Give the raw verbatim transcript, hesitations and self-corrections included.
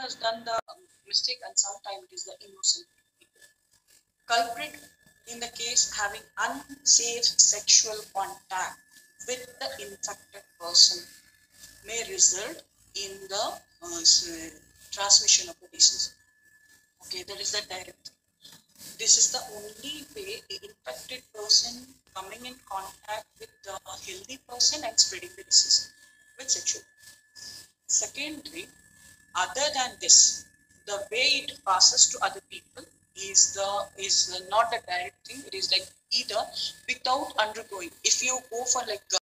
has done the um, mistake and sometimes it is the innocent people. Culprit in the case having unsafe sexual contact with the infected person may result in the uh, transmission of the disease. Okay, that is the direct. This is the only way the infected person coming in contact with the healthy person and spreading the disease with sexual. Secondly, other than this, the way it passes to other people is the is not the direct thing. It is like either without undergoing. If you go for like